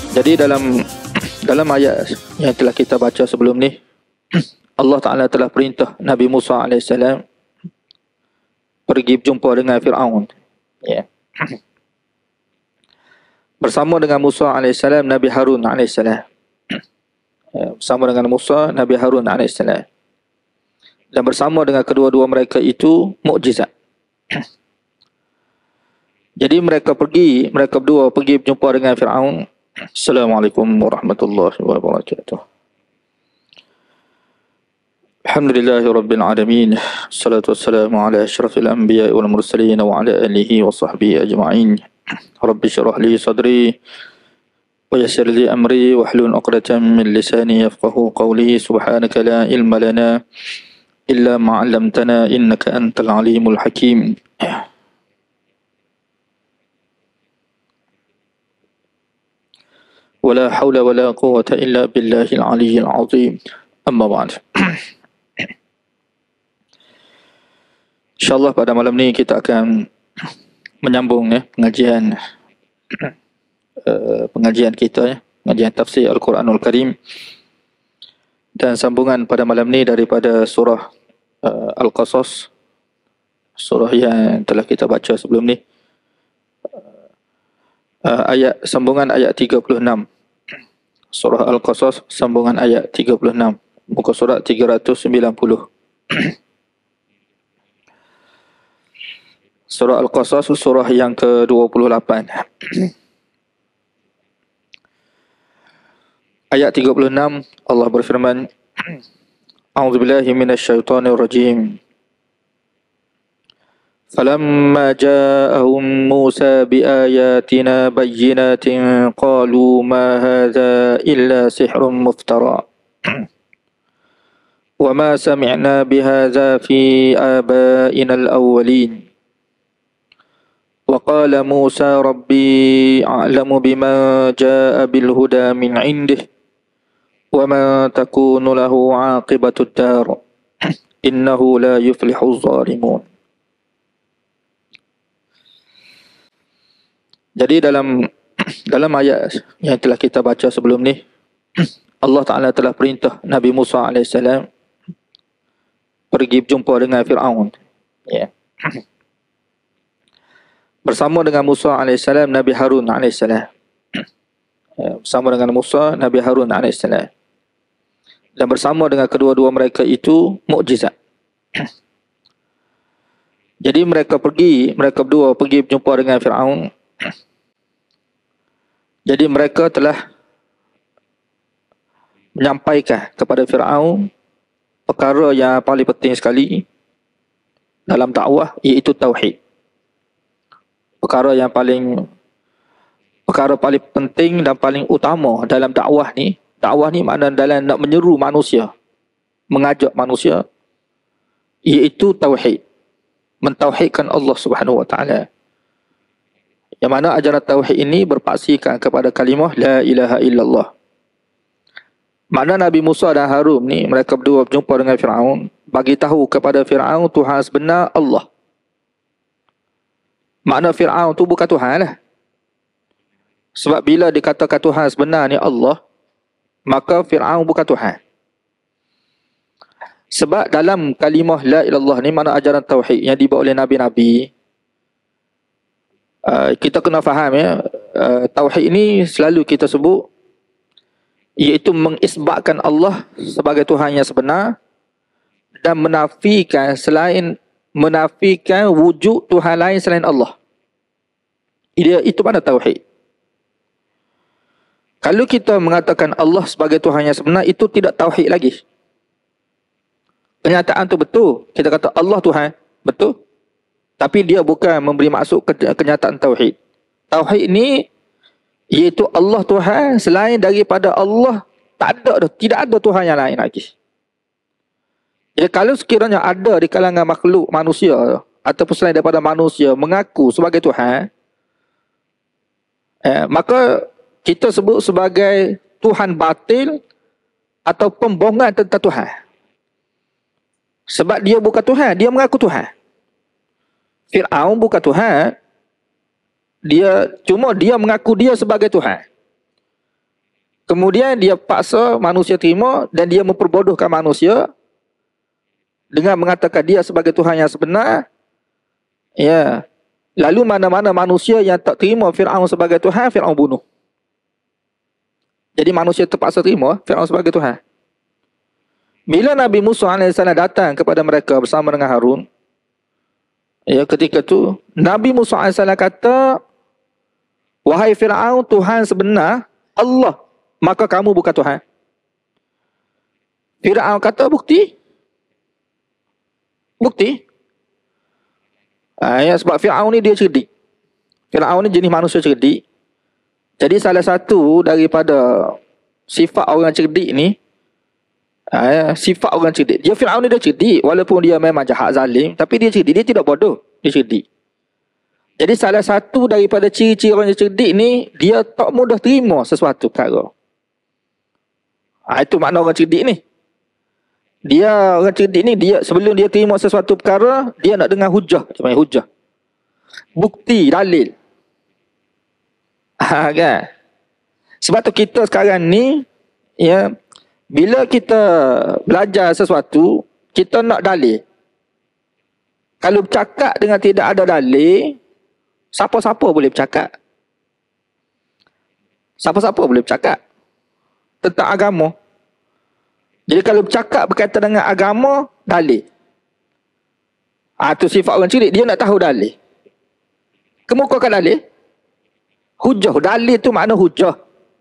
Jadi dalam ayat yang telah kita baca sebelum ni, Allah Ta'ala telah perintah Nabi Musa AS pergi berjumpa dengan Fir'aun. Ya. Bersama dengan Musa AS, Nabi Harun AS. Bersama dengan Musa, Nabi Harun AS. Dan bersama dengan kedua-dua mereka itu mukjizat. Jadi mereka berdua pergi berjumpa dengan Fir'aun. Assalamualaikum warahmatullahi wabarakatuh. Alhamdulillahi rabbil alamin. Assalatu wassalamu ala asyrafil anbiya'i wal mursalin wa ala alihi wa sahbihi ajma'in. Rabbi syrah li sadri wa yassir li amri wahlul 'uqdatam min lisani yafqahu qawli. Subhanaka la ilma lana illa ma 'allamtana innaka antal alimul hakim. ولا حول ولا قوة إلا بالله العلي العظيم أما بعد. InsyaAllah pada malam ni kita akan menyambung pengajian kita, pengajian tafsir Al-Quranul Karim. Dan sambungan pada malam ni daripada surah Al-Qasas, surah yang telah kita baca sebelum ni. Sambungan ayat 36. Surah Al-Qasas, sambungan ayat 36. Muka surat 390. Surah Al-Qasas, surah yang ke-28. Ayat 36, Allah berfirman, A'udzubillahi minasyaitonir rajim. فلما جاءهم موسى بآياتنا بينات قالوا ما هذا إلا سحر مفترى وما سمعنا بهذا في آبائنا الأولين وقال موسى ربي أعلم بما جاء بالهدى من عنده وما تكون له عاقبة الدار إنه لا يفلح الظالمون. Jadi dalam ayat yang telah kita baca sebelum ni, Allah Ta'ala telah perintah Nabi Musa AS pergi berjumpa dengan Fir'aun. Ya. Bersama dengan Musa AS, Nabi Harun AS. Bersama dengan Musa, Nabi Harun AS. Dan bersama dengan kedua-dua mereka itu mukjizat. Jadi mereka berdua pergi berjumpa dengan Fir'aun. Jadi mereka telah menyampaikan kepada Fir'aun perkara yang paling penting sekali dalam dakwah, iaitu tauhid. Perkara paling penting dan paling utama dalam dakwah ni. Dakwah ni makna dalam nak menyeru manusia, mengajak manusia, iaitu tauhid. Mentauhidkan Allah Subhanahu Wa Taala. Yang mana ajaran tauhid ini berpaksikan kepada kalimah la ilaha illallah. Makna Nabi Musa dan Harun ni, mereka berdua berjumpa dengan Fir'aun, bagi tahu kepada Fir'aun Tuhan sebenar Allah. Makna Fir'aun tu bukan Tuhan lah. Sebab bila dikatakan Tuhan sebenar ni Allah, maka Fir'aun bukan Tuhan. Sebab dalam kalimah la ilallah ni, mana ajaran tauhid yang dibawa oleh Nabi-Nabi, kita kena faham ya, tauhid ini selalu kita sebut iaitu mengisbatkan Allah sebagai Tuhan yang sebenar dan menafikan wujud Tuhan lain selain Allah. Itu mana tauhid. Kalau kita mengatakan Allah sebagai Tuhan yang sebenar, itu tidak tauhid lagi. Kenyataan tu betul, kita kata Allah Tuhan, betul. Tapi dia bukan memberi maksud kenyataan tauhid. Tauhid ni iaitu Allah Tuhan, selain daripada Allah tidak ada Tuhan yang lain lagi. Jadi kalau sekiranya ada di kalangan makhluk manusia ataupun selain daripada manusia mengaku sebagai Tuhan, maka kita sebut sebagai Tuhan batil atau pembohongan tentang Tuhan. Sebab dia bukan Tuhan, dia mengaku Tuhan. Fir'aun bukan Tuhan. Dia mengaku dia sebagai Tuhan. Kemudian dia paksa manusia terima dan dia memperbodohkan manusia dengan mengatakan dia sebagai Tuhan yang sebenar. Ya. Lalu mana-mana manusia yang tak terima Fir'aun sebagai Tuhan, Fir'aun bunuh. Jadi manusia terpaksa terima Fir'aun sebagai Tuhan. Bila Nabi Musa AS datang kepada mereka bersama dengan Harun, ya, ketika tu Nabi Musa AS kata, wahai Fir'aun, Tuhan sebenar Allah, maka kamu bukan Tuhan. Fir'aun kata, bukti. Bukti. Ya, sebab Fir'aun ni dia cerdik. Fir'aun ni jenis manusia cerdik. Jadi salah satu daripada sifat orang cerdik ni, sifat orang cerdik. Dia Fir'aun ni dia cerdik. Walaupun dia memang jahat zalim, tapi dia cerdik. Dia tidak bodoh. Dia cerdik. Jadi salah satu daripada ciri-ciri orang yang cerdik ni, dia tak mudah terima sesuatu perkara. Itu makna orang cerdik ni. Dia orang cerdik ni, dia sebelum dia terima sesuatu perkara, dia nak dengar hujah. Macam mana hujah? Bukti, dalil. Kan? Sebab tu kita sekarang ni, ya, bila kita belajar sesuatu, kita nak dalil. Kalau bercakap dengan tidak ada dalil, siapa-siapa boleh bercakap. Siapa-siapa boleh bercakap tentang agama. Jadi kalau bercakap berkaitan dengan agama, dalil. Itu sifat orang cerdik, dia nak tahu dalil. Kemukakan dalil. Hujah. Dalil tu makna hujah.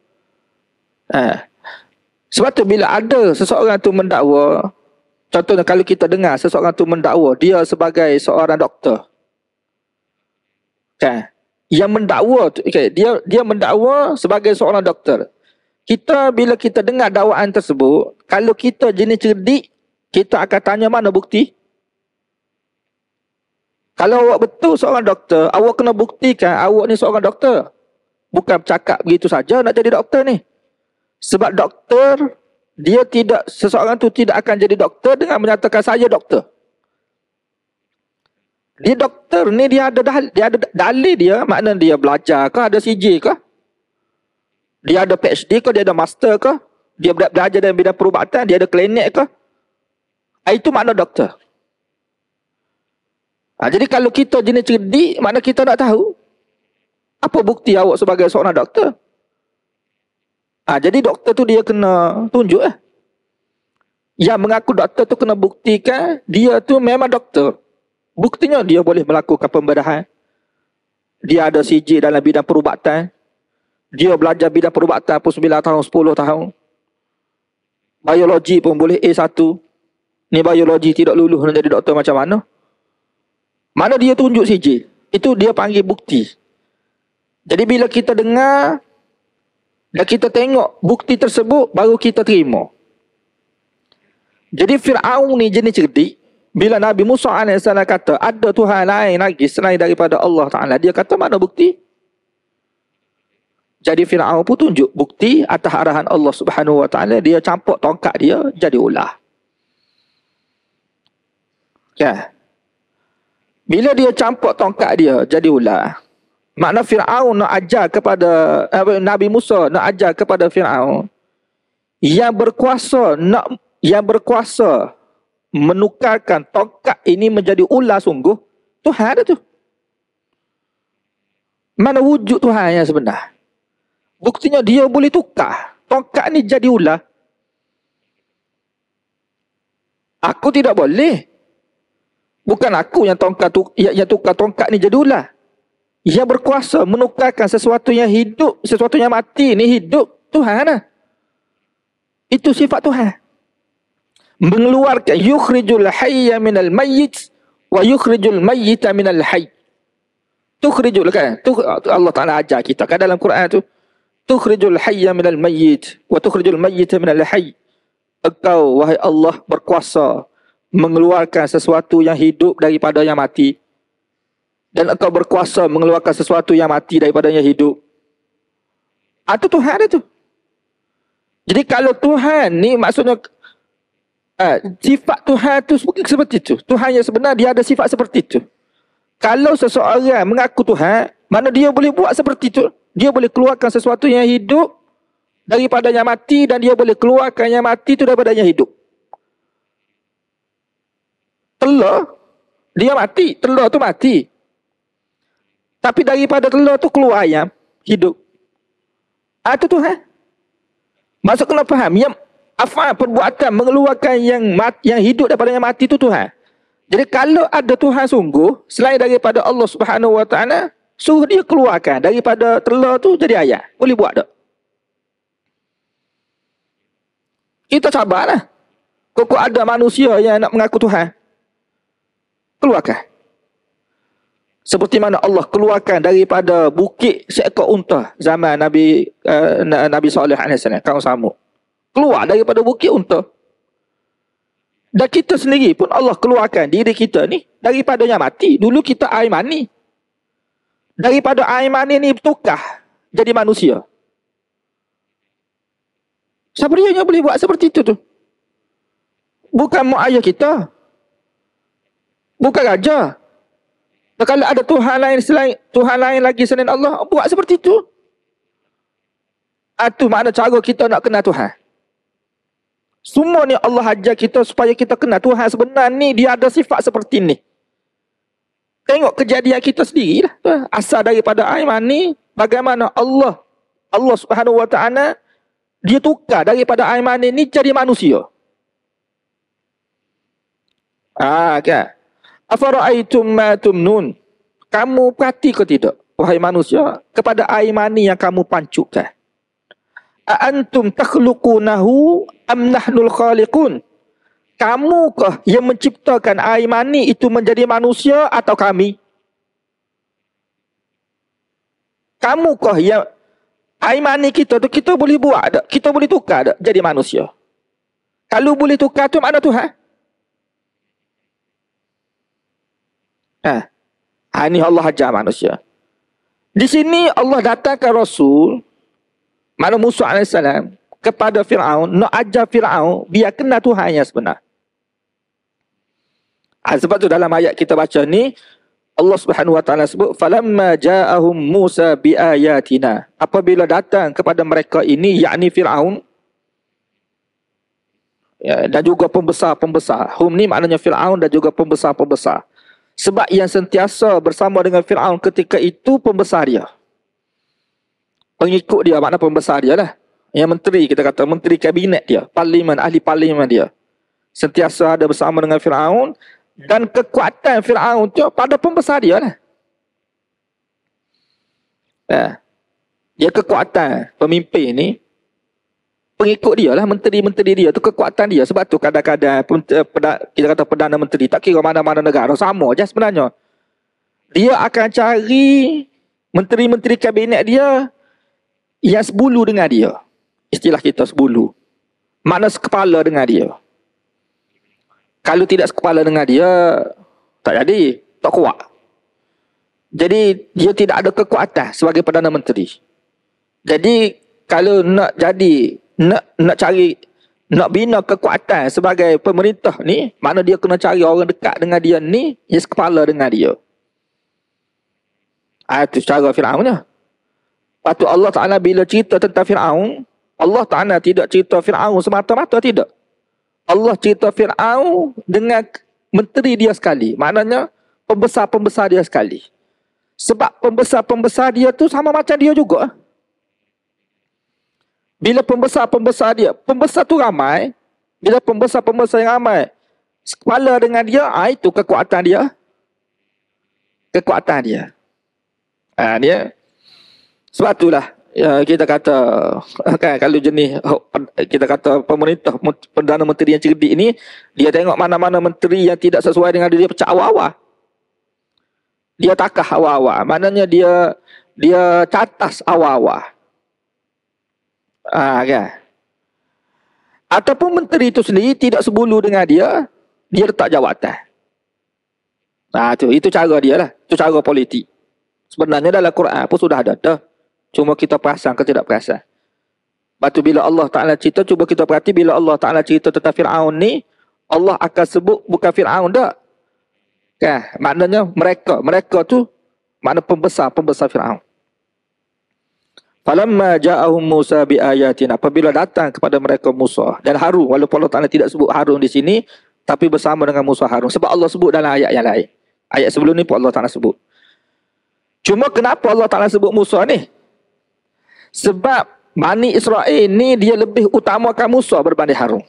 Sebab tu bila ada seseorang tu mendakwa, contohnya kalau kita dengar seseorang tu mendakwa, dia sebagai seorang doktor. Kan? Yang mendakwa tu, okay, dia mendakwa sebagai seorang doktor. Kita bila kita dengar dakwaan tersebut, kalau kita jenis cerdik, kita akan tanya mana bukti? Kalau awak betul seorang doktor, awak kena buktikan awak ni seorang doktor. Bukan bercakap begitu saja nak jadi doktor ni. Sebab doktor, seseorang tu tidak akan jadi doktor dengan menyatakan saya doktor. Dia doktor ni dia ada dalil dia, makna dia belajar ke, ada CJ ke? Dia ada PhD ke, dia ada master ke? Dia belajar dalam bidang perubatan, dia ada klinik ke? Itu makna doktor. Jadi kalau kita jenis cerdik, makna kita nak tahu apa bukti awak sebagai seorang doktor. Jadi doktor tu dia kena tunjuk Yang mengaku doktor tu kena buktikan dia tu memang doktor. Buktinya dia boleh melakukan pembedahan. Dia ada CJ dalam bidang perubatan. Dia belajar bidang perubatan pun 9 tahun, 10 tahun. Biologi pun boleh A1. Ni biologi tidak lulus nak jadi doktor macam mana? Mana dia tunjuk CJ? Itu dia panggil bukti. Jadi bila kita dengar dan kita tengok bukti tersebut, baru kita terima. Jadi Fir'aun ni jenis cerdik. Bila Nabi Musa AS kata, ada Tuhan lain lagi selain daripada Allah Ta'ala, dia kata mana bukti? Jadi Fir'aun pun tunjuk bukti atas arahan Allah Subhanahu Wa Ta'ala. Dia campur tongkat dia jadi ular. Ya. Bila dia campur tongkat dia jadi ular, makna Fir'aun nak ajar kepada Nabi Musa nak ajar kepada Fir'aun yang berkuasa menukarkan tongkat ini menjadi ular sungguh, Tuhan ada tu. Mana wujud Tuhan yang sebenar? Buktinya dia boleh tukar tongkat ni jadi ular. Aku tidak boleh. Bukan aku yang tukar tongkat ni jadi ular. Yang berkuasa menukarkan sesuatu yang hidup, sesuatu yang mati ni hidup, Tuhan lah. Itu sifat Tuhan. Mengeluarkan yukhrijul hayya minal mayyit wa yukhrijul mayyita minal hayy. Tukhrijul kan? Allah Ta'ala ajar kita kan dalam Quran tu. Tukhrijul hayya minal mayyit wa tukhrijul mayyita minal hayy. Engkau wahai Allah berkuasa mengeluarkan sesuatu yang hidup daripada yang mati. Dan engkau berkuasa mengeluarkan sesuatu yang mati daripada yang hidup. Itu Tuhan ada tu. Jadi kalau Tuhan ni maksudnya sifat Tuhan tu seperti itu. Tuhan yang sebenar dia ada sifat seperti itu. Kalau seseorang mengaku Tuhan, mana dia boleh buat seperti itu. Dia boleh keluarkan sesuatu yang hidup daripada yang mati dan dia boleh keluarkan yang mati itu daripada yang hidup. Telur, dia mati, telur tu mati. Tapi daripada telur tu keluar ayam hidup. Itu Tuhan. Maksud kena faham, yang afal perbuatan mengeluarkan yang hidup daripada yang mati itu Tuhan. Jadi kalau ada Tuhan sungguh selain daripada Allah Subhanahu Wa Taala, suruh dia keluarkan daripada telur tu jadi ayam. Boleh buat tak? Kita sabarlah. Kok ada manusia yang nak mengaku Tuhan. Keluarkan. Seperti mana Allah keluarkan daripada bukit seekor unta zaman Nabi Saleh alaihi salam, kaum Samud. Keluar daripada bukit unta. Dan kita sendiri pun Allah keluarkan diri kita ni daripada yang mati. Dulu kita air mani. Daripada air mani ni bertukar jadi manusia. Siapa dia yang boleh buat seperti itu tu? Bukan mak ayah kita. Bukan raja. Dan kalau ada Tuhan lain lagi selain Allah, buat seperti itu. Itu makna cara kita nak kenal Tuhan. Semua ni Allah ajar kita supaya kita kenal Tuhan sebenar ni, dia ada sifat seperti ni. Tengok kejadian kita sendirilah. Asal daripada air mani, bagaimana Allah Subhanahu Wa Taala dia tukar daripada air mani ni jadi manusia. Kan? Afara'aitum ma tumnun. Kamu perhati ke tidak, wahai manusia, kepada air mani yang kamu pancukkan? A antum takhluqunahu am nahnul khaliqun? Kamukah yang menciptakan air mani itu menjadi manusia atau kami? Kamukah yang air mani kita tu kita boleh buat tak? Kita boleh tukar tak jadi manusia? Kalau boleh tukar tu mana Tuhan? Ini Allah ajar manusia. Di sini Allah datangkan Rasul mana Musa AS kepada Fir'aun, nak ajar Fir'aun biar kenal Tuhan yang sebenar. Sebab tu dalam ayat kita baca ni, Allah Subhanahu Wa Taala sebut, falamma ja'ahum Musa biayatina. Apabila datang kepada mereka ini, yakni Fir'aun, dan juga pembesar-pembesar. Hum ni maknanya Fir'aun dan juga pembesar-pembesar. Sebab yang sentiasa bersama dengan Fir'aun ketika itu pembesar dia. Pengikut dia, makna pembesar dia lah. Yang menteri, kita kata menteri kabinet dia, parlimen, ahli parlimen dia. Sentiasa ada bersama dengan Fir'aun. Dan kekuatan Fir'aun tu pada pembesar dia lah. Dia kekuatan pemimpin ni, pengikut dia lah, menteri-menteri dia tu kekuatan dia. Sebab tu kadang-kadang kita kata Perdana Menteri, tak kira mana-mana negara, sama je sebenarnya. Dia akan cari menteri-menteri kabinet dia yang sebulu dengan dia. Istilah kita sebulu. Makna sekepala dengan dia. Kalau tidak sekepala dengan dia, tak jadi, tak kuat. Jadi dia tidak ada kekuatan sebagai Perdana Menteri. Jadi kalau nak bina kekuatan sebagai pemerintah ni, mana dia kena cari orang dekat dengan dia ni yang sekepala dengan dia. Itu cara Fir'aunnya. Lepas tu Allah Ta'ala bila cerita tentang Fir'aun, Allah Ta'ala tidak cerita Fir'aun semata-mata, tidak. Allah cerita Fir'aun dengan menteri dia sekali. Maknanya pembesar-pembesar dia sekali. Sebab pembesar-pembesar dia tu sama macam dia juga. Bila pembesar-pembesar dia, pembesar tu ramai. Bila pembesar-pembesar yang ramai sekepala dengan dia, itu kekuatan dia. Kekuatan dia. Dia. Sebab itulah kita kata kan, kalau jenis kita kata pemerintah, Perdana Menteri yang cerdik ni, dia tengok mana-mana menteri yang tidak sesuai dengan dia pecah awal-awal. Dia takah awal-awal. Maknanya dia catas awal-awal. Kan? Ataupun menteri itu sendiri tidak sebulu dengan dia letak jawatan. Itu cara dia lah. Itu cara politik. Sebenarnya dalam Quran pun sudah ada dah. Cuma kita perasan ke tidak perasan. Lepas tu bila Allah Ta'ala cerita, cuba kita perhati bila Allah Ta'ala cerita tentang Fir'aun ni, Allah akan sebut bukan Fir'aun tak. Kan? Maknanya mereka tu, makna pembesar Fir'aun. Falamma ja'ahum Musa biayatina, apabila datang kepada mereka Musa dan Harun, walaupun Allah Taala tidak sebut Harun di sini, tapi bersama dengan Musa Harun, sebab Allah sebut dalam ayat yang lain. Ayat sebelum ni pun Allah Taala sebut. Cuma kenapa Allah Taala sebut Musa ni? Sebab Bani Israel ni dia lebih utamakan Musa berbanding Harun.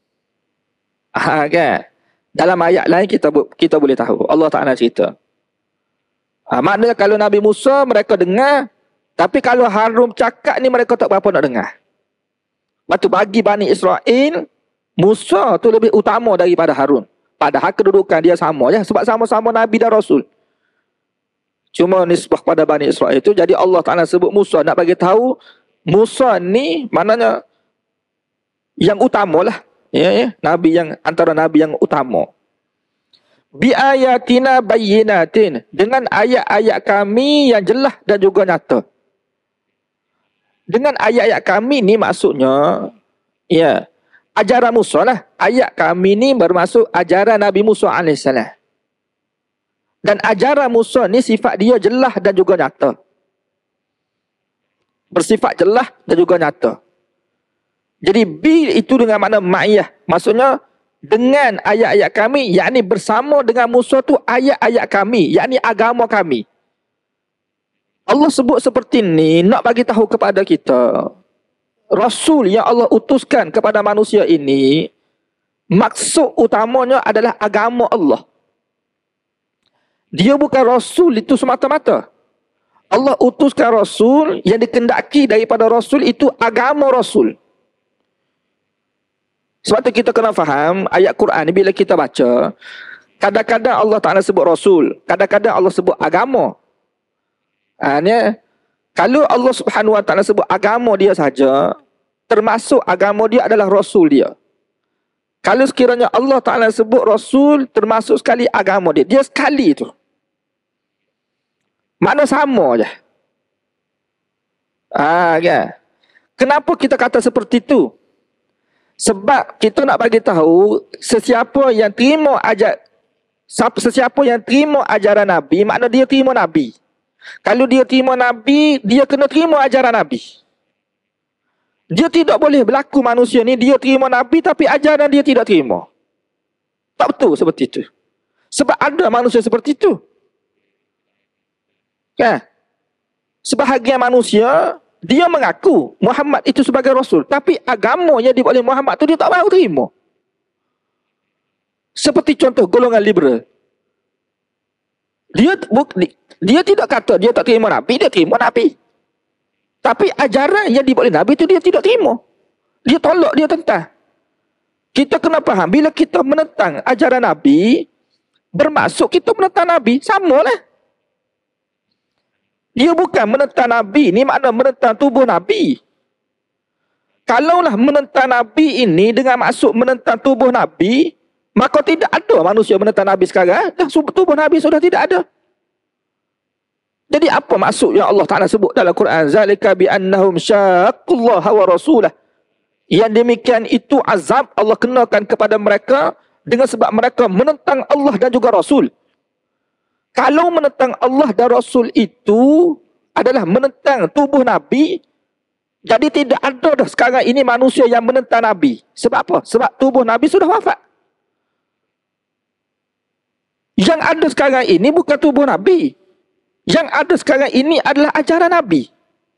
Kan? Dalam ayat lain kita boleh tahu. Allah Taala cerita. Maknanya kalau Nabi Musa mereka dengar, tapi kalau Harun cakap ni mereka tak berapa nak dengar. Lepas tu bagi Bani Israel, Musa tu lebih utama daripada Harun. Padahal kedudukan dia sama je, sebab sama-sama Nabi dan Rasul. Cuma nisbah pada Bani Israel itu, jadi Allah Ta'ala sebut Musa, nak bagi tahu Musa ni maknanya yang utama lah. Nabi yang, antara Nabi yang utama. Bi ayatina bayyinatin, dengan ayat-ayat kami yang jelas dan juga nyata. Dengan ayat-ayat kami ni maksudnya, ajaran Musa lah. Ayat kami ni bermaksud ajaran Nabi Musa AS. Dan ajaran Musa ni sifat dia jelas dan juga nyata. Bersifat jelas dan juga nyata. Jadi bi itu dengan makna ma'iyah. Maksudnya dengan ayat-ayat kami, yakni bersama dengan Musa tu ayat-ayat kami, yakni agama kami. Allah sebut seperti ni nak bagi tahu kepada kita, Rasul yang Allah utuskan kepada manusia ini, maksud utamanya adalah agama Allah. Dia bukan Rasul itu semata-mata. Allah utuskan Rasul, yang dikendaki daripada Rasul itu agama Rasul. Sebab tu kita kena faham ayat Quran ni bila kita baca, kadang-kadang Allah Ta'ala sebut Rasul, kadang-kadang Allah sebut agama. Kalau Allah Subhanahu Wa Ta'ala sebut agama dia saja, termasuk agama dia adalah Rasul dia. Kalau sekiranya Allah Ta'ala sebut Rasul, termasuk sekali agama dia. Dia sekali tu. Makna sama je. Kan? Kenapa kita kata seperti tu? Sebab kita nak bagi tahu sesiapa yang terima ajaran Nabi, makna dia terima Nabi. Kalau dia terima Nabi, dia kena terima ajaran Nabi. Dia tidak boleh berlaku manusia ni, dia terima Nabi tapi ajaran dia tidak terima. Tak betul seperti itu. Sebab ada manusia seperti itu. Kan? Sebahagian manusia, dia mengaku Muhammad itu sebagai Rasul, tapi agama yang dibuat oleh Muhammad tu dia tak mahu terima. Seperti contoh golongan liberal. Dia tidak kata dia tak terima Nabi, dia terima Nabi. Tapi ajaran yang dibuat oleh Nabi itu dia tidak terima. Dia tolak, dia tentang. Kita kena faham, bila kita menentang ajaran Nabi, bermaksud kita menentang Nabi, samalah. Dia bukan menentang Nabi, ni makna menentang tubuh Nabi. Kalaulah menentang Nabi ini dengan maksud menentang tubuh Nabi, maka tidak ada manusia menentang Nabi sekarang. Dah tubuh Nabi sudah tidak ada. Jadi apa maksud yang Allah Ta'ala sebut dalam Quran? Zalika bi'annahum syaqqullaha wa rasulah. Yang demikian itu azab Allah kenakan kepada mereka dengan sebab mereka menentang Allah dan juga Rasul. Kalau menentang Allah dan Rasul itu adalah menentang tubuh Nabi, jadi tidak ada dah sekarang ini manusia yang menentang Nabi. Sebab apa? Sebab tubuh Nabi sudah wafat. Yang ada sekarang ini bukan tubuh Nabi. Yang ada sekarang ini adalah ajaran Nabi.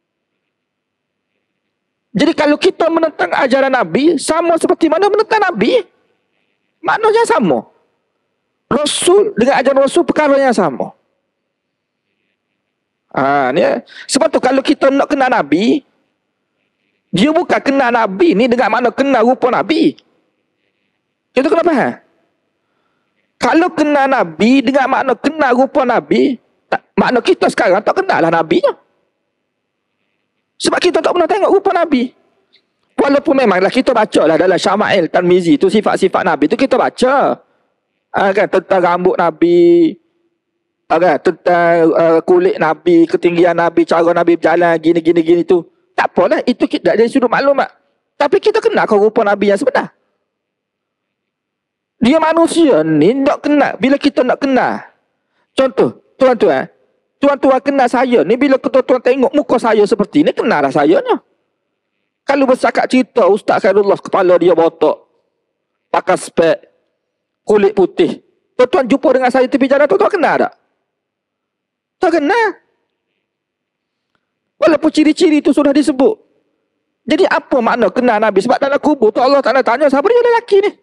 Jadi kalau kita menentang ajaran Nabi, sama seperti mana menentang Nabi, maknanya sama. Rasul dengan ajaran Rasul perkara yang sama. Sebab tu kalau kita nak kenal Nabi, dia bukan kenal Nabi ni dengan makna kenal rupa Nabi. Kita kena faham. Kalau kenal Nabi dengan makna kenal rupa Nabi, makna kita sekarang tak kenal lah Nabi. Sebab kita tak pernah tengok rupa Nabi. Walaupun memanglah kita baca lah dalam Syama'il Tirmizi tu, sifat-sifat Nabi tu kita baca. Kan, tentang rambut Nabi, kan, tentang kulit Nabi, ketinggian Nabi, cara Nabi berjalan, gini tu. Tak apalah, itu kita dari sudut maklumat. Tapi kita kenal kau rupa Nabi yang sebenar. Dia manusia ni tak kenal. Bila kita nak kenal, contoh, tuan-tuan, tuan-tuan kenal saya ni, bila tuan-tuan tengok muka saya seperti ni, kenal dah saya ni. Kalau bercakap cerita Ustaz Khairullah, kepala dia botak, pakai spek, kulit putih, tuan-tuan jumpa dengan saya tepi jalan, tuan-tuan kenal tak? Tak kenal. Walaupun ciri-ciri itu sudah disebut. Jadi apa makna kenal Nabi? Sebab dalam kubur tu Allah Ta'ala tanya, siapa dia lelaki ni?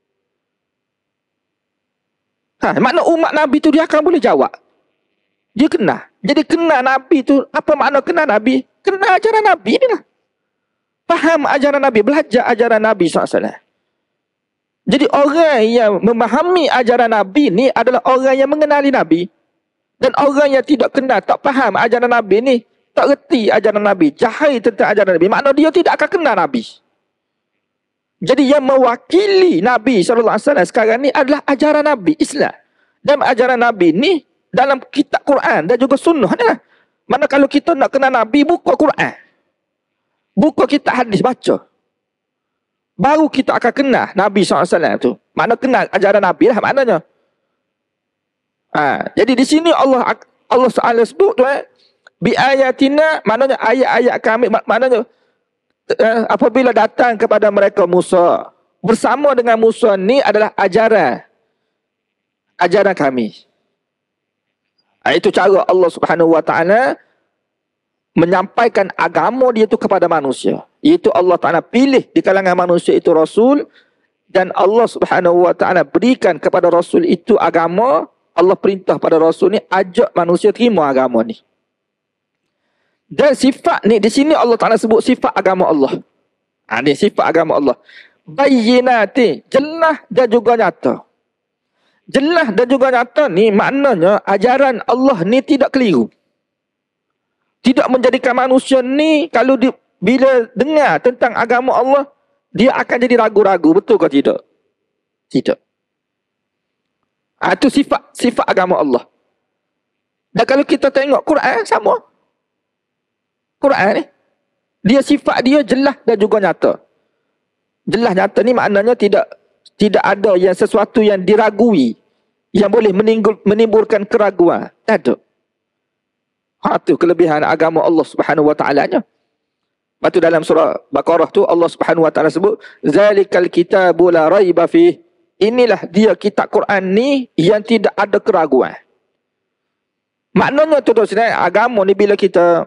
Makna umat Nabi tu dia akan boleh jawab. Dia kenal. Jadi kenal Nabi tu, apa makna kenal Nabi? Kenal ajaran Nabi ni lah. Faham ajaran Nabi, belajar ajaran Nabi SAW. Jadi orang yang memahami ajaran Nabi ni adalah orang yang mengenali Nabi. Dan orang yang tidak kenal, tak faham ajaran Nabi ni, tak reti ajaran Nabi, jahil tentang ajaran Nabi, makna dia tidak akan kenal Nabi. Jadi yang mewakili Nabi SAW sekarang ni adalah ajaran Nabi, Islam. Dan ajaran Nabi ni dalam kitab Quran dan juga sunnah ni lah. Mana kalau kita nak kenal Nabi, buka Quran. Buka kitab hadis, baca. Baru kita akan kenal Nabi SAW tu. Mana kenal ajaran Nabi lah maknanya. Jadi di sini Allah SWT sebut tu bi ayatina, maknanya ayat-ayat kami, maknanya apabila datang kepada mereka Musa, bersama dengan Musa ni adalah ajaran kami. Itu cara Allah Subhanahu Wa Taala menyampaikan agama dia tu kepada manusia. Iaitu Allah Ta'ala pilih di kalangan manusia itu Rasul, dan Allah Subhanahu Wa Taala berikan kepada Rasul itu agama. Allah perintah pada Rasul ni, ajak manusia terima agama ni. Dan sifat ni, di sini Allah Ta'ala sebut sifat agama Allah. Ni sifat agama Allah. Bayyinati, jelas dan juga nyata. Jelas dan juga nyata ni maknanya ajaran Allah ni tidak keliru. Tidak menjadikan manusia ni kalau bila dengar tentang agama Allah, dia akan jadi ragu-ragu. Betul ke tidak? Tidak. Itu sifat agama Allah. Dan kalau kita tengok Quran, sama. Quran ni, dia sifat dia jelas dan juga nyata. Jelas nyata ni maknanya tidak ada yang sesuatu yang diragui, yang boleh menimbulkan keraguan. Tak ada. Itu kelebihan agama Allah Subhanahu Wa Ta'ala-nya. Lepas tu dalam surah Baqarah tu Allah Subhanahu Wa Ta'ala sebut, zalikal kitabu la raiba fih. Inilah dia kitab Quran ni yang tidak ada keraguan. Maknanya tu sebenarnya agama ni bila kita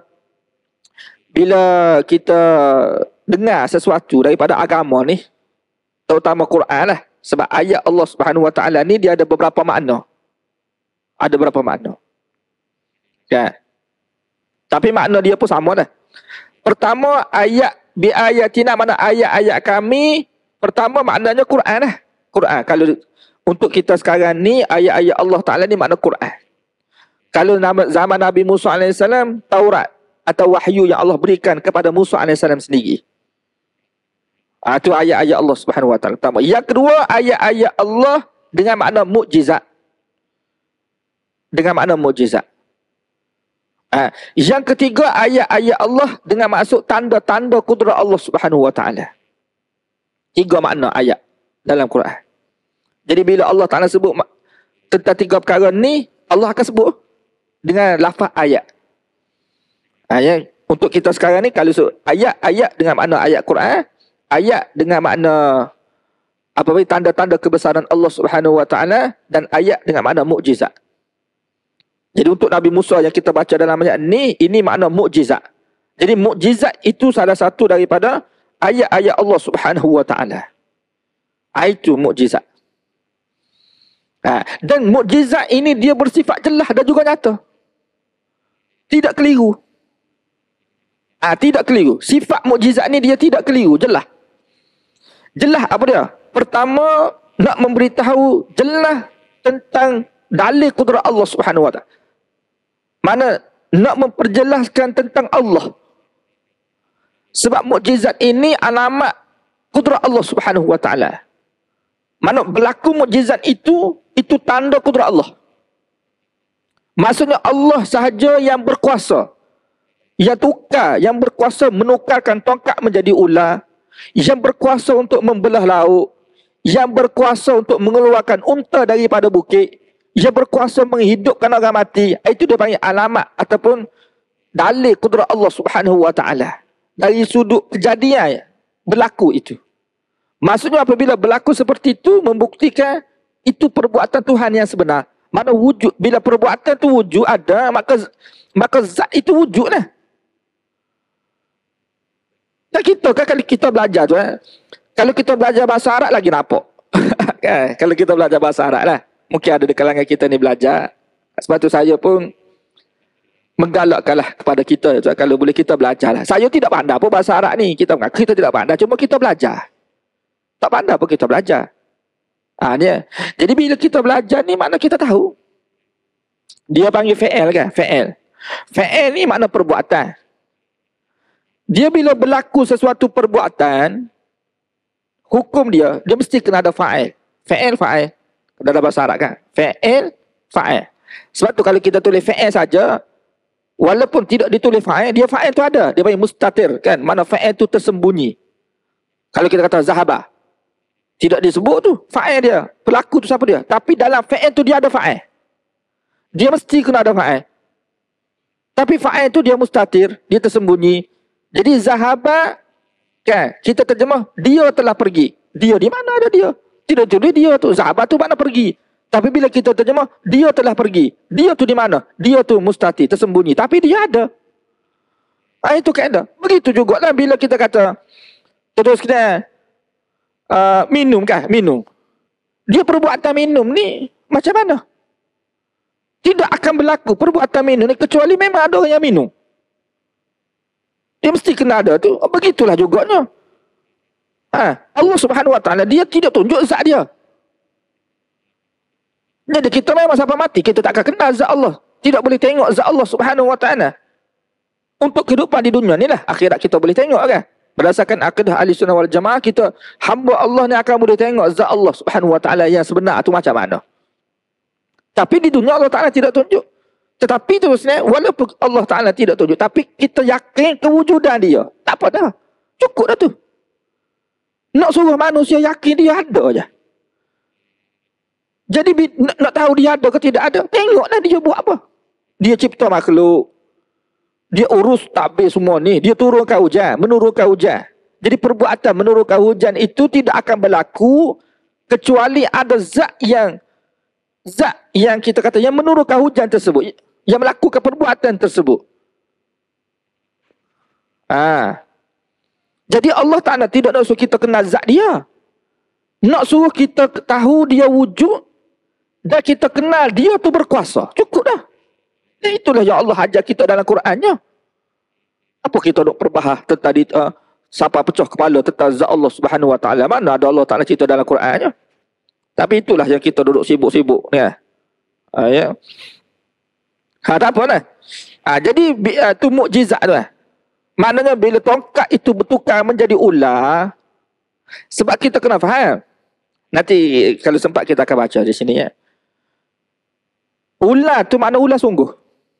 dengar sesuatu daripada agama ni, terutama Quran lah, sebab ayat Allah Subhanahu Wa Ta'ala ni dia ada beberapa makna. Ada beberapa makna. Kan? Tapi makna dia pun sama dah. Pertama, ayat bi ayatina, mana ayat-ayat kami. Pertama maknanya Quran lah. Quran. Kalau untuk kita sekarang ni, ayat-ayat Allah Ta'ala ni makna Quran. Kalau zaman Nabi Musa AS, Taurat atau wahyu yang Allah berikan kepada Musa AS sendiri. Itu ayat-ayat Allah Subhanahu Wa Ta'ala. Pertama. Yang kedua, ayat-ayat Allah dengan makna mukjizat. Dengan makna mukjizat. Yang ketiga, ayat-ayat Allah dengan maksud tanda-tanda kudrat Allah Subhanahu Wa Ta'ala. 3 makna ayat dalam Quran. Jadi bila Allah Ta'ala sebut tentang 3 perkara ni, Allah akan sebut dengan lafaz ayat. Untuk kita sekarang ni, kalau sebut ayat dengan makna ayat Quran, ayat dengan makna tanda-tanda kebesaran Allah Subhanahu Wa Ta'ala, dan ayat dengan makna mukjizat. Jadi untuk Nabi Musa yang kita baca dalam ayat ni, ini makna mukjizat. Jadi mukjizat itu salah satu daripada ayat-ayat Allah Subhanahu Wa Ta'ala. Itu mukjizat. Dan mukjizat ini dia bersifat jelas dan juga nyata. Tidak keliru. Tidak keliru. Sifat mukjizat ni dia tidak keliru, jelas. Jelas apa dia? Pertama, nak memberitahu jelas tentang dalil kudrat Allah Subhanahu Wa Ta'ala. Mana nak memperjelaskan tentang Allah. Sebab mukjizat ini alamat kudrat Allah Subhanahu Wa Ta'ala. Mana berlaku mukjizat itu tanda kudrat Allah. Maksudnya Allah sahaja yang berkuasa. Yang berkuasa menukarkan tongkat menjadi ular. Yang berkuasa untuk membelah laut. Yang berkuasa untuk mengeluarkan unta daripada bukit. Ia berkuasa menghidupkan orang mati. Itu dia panggil alamat ataupun dalil kudrat Allah Subhanahu wa taala. Dari sudut kejadian berlaku itu. Maksudnya apabila berlaku seperti itu membuktikan itu perbuatan Tuhan yang sebenar. Mana wujud, bila perbuatan itu wujud ada, maka zat itu wujudlah. Dan kita kan kalau kita belajar tu, kalau kita belajar bahasa Arab lagi nampak. Kan? Kalau kita belajar bahasa Arab lah. Mungkin ada di kalangan kita ni belajar. Sebab tu saya pun menggalakkanlah kepada kita. Kalau boleh kita belajar lah. Saya tidak pandai pun bahasa Arab ni. Kita tidak pandai. Cuma kita belajar. Tak pandai pun kita belajar. Dia. Jadi bila kita belajar ni makna kita tahu. Dia panggil fi'il kan? Fi'il. Fi'il ni makna perbuatan. Dia bila berlaku sesuatu perbuatan, hukum dia mesti kena ada fa'il. Fi'il, fa'il. Dalam bahasa Arab kan? Fi'il, fa'il. Sebab tu kalau kita tulis fi'il saja, walaupun tidak ditulis fa'il, dia fa'il tu ada. Dia panggil mustatir kan? Mana fa'il tu tersembunyi. Kalau kita kata zahabah, tidak disebut tu fa'il dia. Pelaku tu siapa dia? Tapi dalam fa'il tu dia ada fa'il. Dia mesti kena ada fa'il. Tapi fa'il tu dia mustatir, dia tersembunyi. Jadi zahabah kan? Kita terjemah dia telah pergi. Dia di mana ada dia? Tidak tulis dia tu. Zahabah tu mana pergi? Tapi bila kita terjemah dia telah pergi. Dia tu di mana? Dia tu mustatir, tersembunyi. Tapi dia ada. Itu kaedah. Begitu juga lah bila kita kata terus kita minum kan? Minum. Dia perbuatan minum ni macam mana? Tidak akan berlaku perbuatan minum ni kecuali memang ada orang yang minum. Dia mesti kena ada tu. Begitulah juganya. Allah Subhanahu wa taala dia tidak tunjuk zat dia. Jadi kita memang sampai mati kita tak akan kenal zat Allah. Tidak boleh tengok zat Allah Subhanahu wa taala. Untuk kehidupan di dunia ni lah akhirat kita boleh tengok kan. Berdasarkan akidah Ahlussunnah wal Jamaah kita hamba Allah ni akan boleh tengok zat Allah Subhanahu wa taala yang sebenar tu macam mana. Tapi di dunia Allah Taala tidak tunjuk. Tetapi terusnya walaupun Allah Taala tidak tunjuk tapi kita yakin kewujudan dia. Tak apa dah. Cukup dah tu. Nak suruh manusia yakin dia ada je. Jadi nak tahu dia ada ke tidak ada, tengoklah dia buat apa. Dia cipta makhluk. Dia urus takbir semua ni. Dia turunkan hujan, menurunkan hujan. Jadi perbuatan menurunkan hujan itu tidak akan berlaku kecuali ada zat yang kita kata yang menurunkan hujan tersebut, yang melakukan perbuatan tersebut. Jadi Allah Ta'ala tidak nak suruh kita kenal zat dia. Nak suruh kita tahu dia wujud dan kita kenal dia tu berkuasa. Cukup dah. Dan itulah yang Allah ajar kita dalam Qurannya. Apa kita nak perbahas tentang siapa pecah kepala tentang zat Allah Subhanahu wa taala? Mana ada Allah Ta'ala cerita dalam Qurannya? Tapi itulah yang kita duduk sibuk-sibuk ni. Ya. Tak apa lah. Jadi tu mukjizat tu lah. Maknanya bila tongkat itu bertukar menjadi ular, sebab kita kena faham. Nanti kalau sempat kita akan baca di sini ya. Ular tu makna ular sungguh.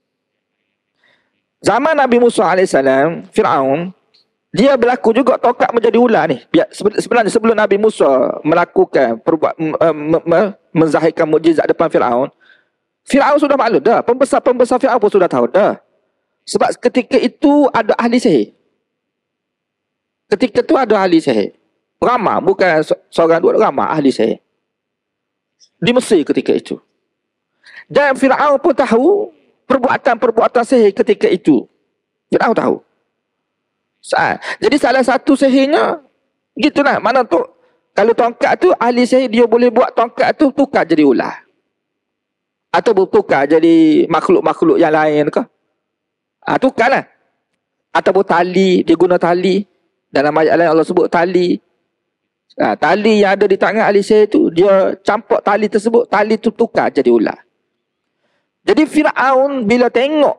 Zaman Nabi Musa AS, Fir'aun, dia berlaku juga tongkat menjadi ular ni. Sebenarnya sebelum Nabi Musa melakukan menzahirkan mukjizat depan Fir'aun, Fir'aun sudah maklum dah. Pembesar-pembesar Fir'aun pun sudah tahu dah. Sebab ketika itu ada ahli sihir. Ketika itu ada ahli sihir. Ramai, bukan seorang dua, ramai ahli sihir. Di Mesir ketika itu. Dan Fir'aun pun tahu perbuatan-perbuatan sihir ketika itu. Fir'aun tahu. Jadi salah satu sihirnya, gitulah. Mana tu, kalau tongkat tu, ahli sihir dia boleh buat tongkat tu tukar jadi ular. Atau bertukar jadi makhluk-makhluk yang lain ke. Tukarlah. Ataupun tali, dia guna tali. Dalam ayat lain Allah sebut tali. Tali yang ada di tangan ahli sihir tu, dia campak tali tersebut, tali tu tukar jadi ular. Jadi Fir'aun bila tengok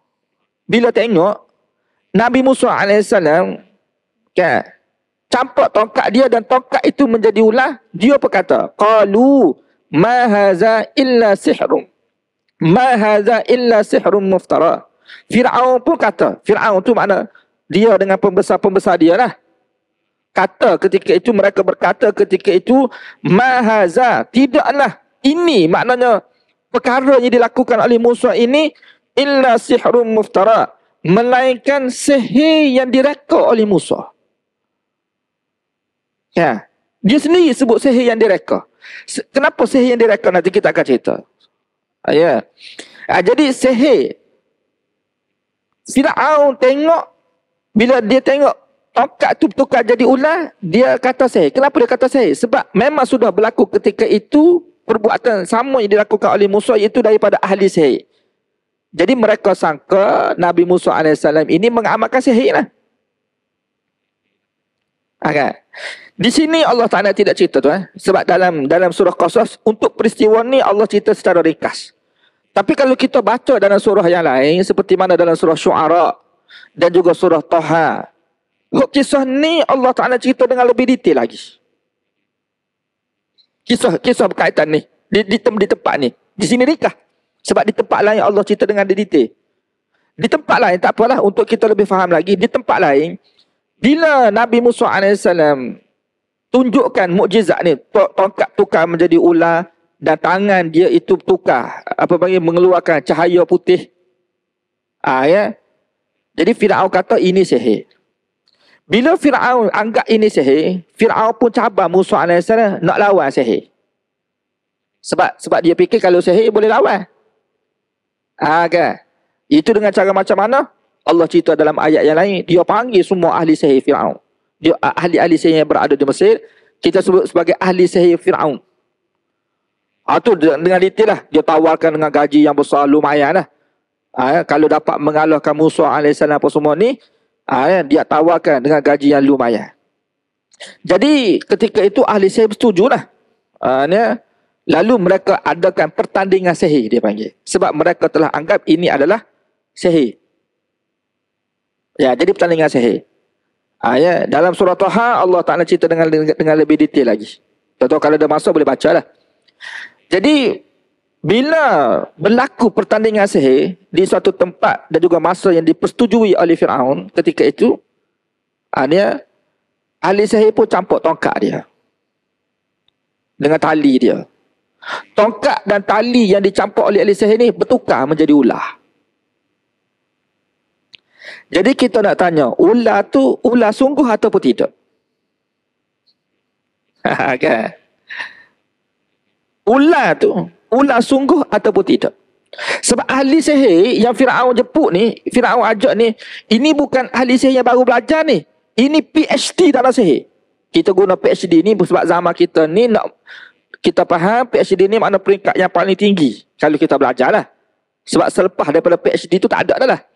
Nabi Musa AS kan, campak tongkat dia dan tongkat itu menjadi ular, dia berkata, qalu ma haza illa sihrun. Ma haza illa sihrun muftara. Fir'aun pun kata, Fir'aun tu makna dia dengan pembesar-pembesar dia lah. Kata ketika itu, mereka berkata ketika itu, ma haza, tidaklah ini, maknanya perkara yang dilakukan oleh Musa ini illa sihrun muftara, melainkan sihir yang direka oleh Musa. Ya, dia sendiri sebut sihir yang direka. Kenapa sihir yang direka? Nanti kita akan cerita. Ya. Jadi sihir, Firaun tengok, bila dia tengok tongkat tu tukar jadi ular, dia kata sihir. Kenapa dia kata sihir? Sebab memang sudah berlaku ketika itu perbuatan sama yang dilakukan oleh Musa, iaitu daripada ahli sihir. Jadi mereka sangka Nabi Musa AS ini mengamalkan sihir lah. Okay. Di sini Allah Ta'ala tidak cerita tu. Sebab dalam surah Qasas, untuk peristiwa ni Allah cerita secara ringkas. Tapi kalau kita baca dalam surah yang lain, seperti mana dalam surah Syu'ara dan juga surah Taha, kisah ni Allah Ta'ala cerita dengan lebih detail lagi. Kisah berkaitan ni di tempat ni. Di sini ringkas. Sebab di tempat lain Allah cerita dengan detail. Di tempat lain tak apalah, untuk kita lebih faham lagi. Di tempat lain, bila Nabi Musa AS tunjukkan mukjizat ni, tongkat tukar menjadi ular dan tangan dia itu tukar, mengeluarkan cahaya putih. Ya. Jadi Firaun kata ini sihir. Bila Firaun anggap ini sihir, Firaun pun cabar Musa AS nak lawan sihir. Sebab dia fikir kalau sihir boleh lawan. Kan? Itu dengan cara macam mana? Allah cerita dalam ayat yang lain, dia panggil semua ahli sihir Firaun. Dia ahli-ahli sihir yang berada di Mesir, kita sebut sebagai ahli sihir Firaun. Itu dengan detail lah. Dia tawarkan dengan gaji yang besar, lumayan lah. Kalau dapat mengalahkan Musa AS apa semua ni, dia tawarkan dengan gaji yang lumayan. Jadi ketika itu ahli sihir bersetuju lah. Lalu mereka adakan pertandingan sihir, dia panggil. Sebab mereka telah anggap ini adalah sihir. Ya, jadi pertandingan sihir. Ya, dalam surah Taha Allah Ta'ala cerita dengan lebih detail lagi. Tahu kalau ada masa boleh baca lah. Jadi bila berlaku pertandingan sihir di suatu tempat dan juga masa yang dipersetujui oleh Firaun ketika itu, ahli sihir pun campur tongkat dia dengan tali dia. Tongkat dan tali yang dicampur oleh ahli sihir ni bertukar menjadi ular. Jadi kita nak tanya, ular tu ular sungguh ataupun tidak? Kan? Ular tu ular sungguh ataupun tidak? Sebab ahli sihir yang Firaun jemput ni, Firaun ajak ni, ini bukan ahli sihir yang baru belajar ni. Ini PhD dalam sihir. Kita guna PhD ni sebab zaman kita ni nak kita faham PhD ni makna peringkat yang paling tinggi kalau kita belajar lah. Sebab selepas daripada PhD tu tak ada dah lah.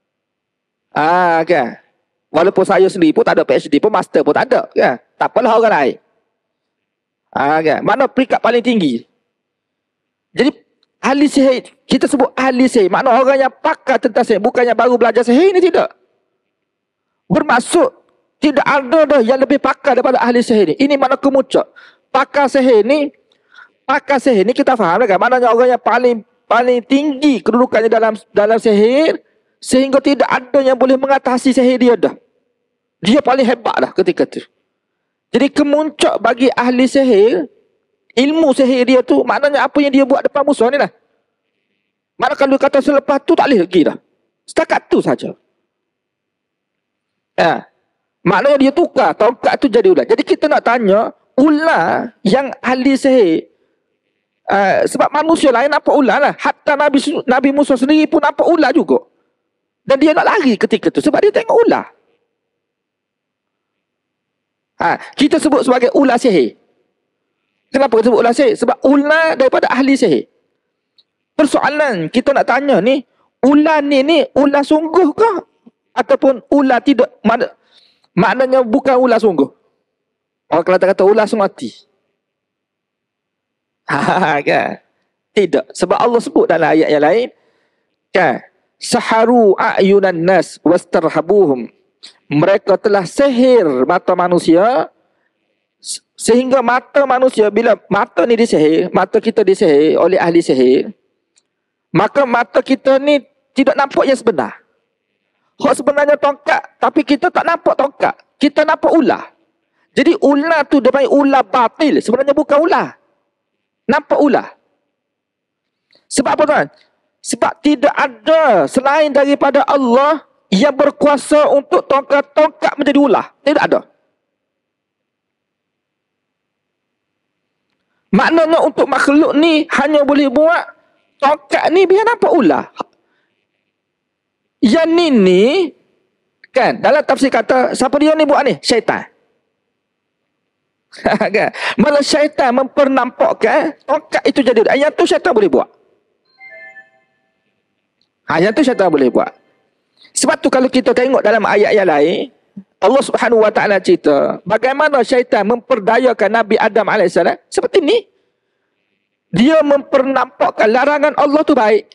Kan? Walaupun saya sendiri pun tak ada PhD pun, master pun tak ada. Kan? Tak apalah orang lain. Kan? Mana peringkat paling tinggi. Jadi ahli sihir, kita sebut ahli sihir, makna orang yang pakar tentang sihir, bukannya baru belajar sihir ni, tidak. Bermaksud tidak ada dah yang lebih pakar daripada ahli sihir ni. Ini makna kemuncak. Pakar sihir ni kita faham kan? Maknanya orang yang paling tinggi kedudukannya dalam sihir, sehingga tidak ada yang boleh mengatasi sihir dia dah. Dia paling hebat dah ketika tu. Jadi kemuncak bagi ahli sihir, ilmu sihir dia tu, maknanya apa yang dia buat depan Musa ni lah. Maknanya kalau kata selepas tu tak boleh lagi dah. Setakat tu saja. Maknanya dia tukar tongkat tu jadi ular. Jadi kita nak tanya, ular yang ahli sihir, sebab manusia lain nampak ular lah. Hatta Nabi Musa sendiri pun nampak ular juga. Dan dia nak lari ketika tu sebab dia tengok ular. Kita sebut sebagai ular sihir. Kenapa kita sebut ular sihir? Sebab ular daripada ahli sihir. Persoalan kita nak tanya ni, ular ni ular sungguh ke? Ataupun ular tidak? Maknanya bukan ular sungguh. Orang kata ular semati. Kan? Tidak. Sebab Allah sebut dalam ayat yang lain, kan? Saharu a'yunan nas wastarhabuhum. Mereka telah sihir mata manusia, sehingga mata manusia, bila mata ni disihir, mata kita disihir oleh ahli sihir, maka mata kita ni tidak nampak yang sebenar. Hak sebenarnya tongkat, tapi kita tak nampak tongkat, kita nampak ular. Jadi ular tu dia panggil ular batil, sebenarnya bukan ular, nampak ular. Sebab apa tuan? Sebab tidak ada selain daripada Allah yang berkuasa untuk tongkat-tongkat menjadi ular. Tidak ada. Maknanya untuk makhluk ni hanya boleh buat tongkat ni biar nampak ular. Yang ni kan dalam tafsir kata siapa dia ni buat ni? Syaitan. Kan? Malah syaitan mempernampakkan tongkat itu jadi ular. Yang tu syaitan boleh buat. Yang tu syaitan boleh buat. Sebab tu kalau kita tengok dalam ayat yang lain, Allah Subhanahu Wa Taala cerita bagaimana syaitan memperdayakan Nabi Adam AS seperti ni. Dia mempernampakkan larangan Allah tu baik.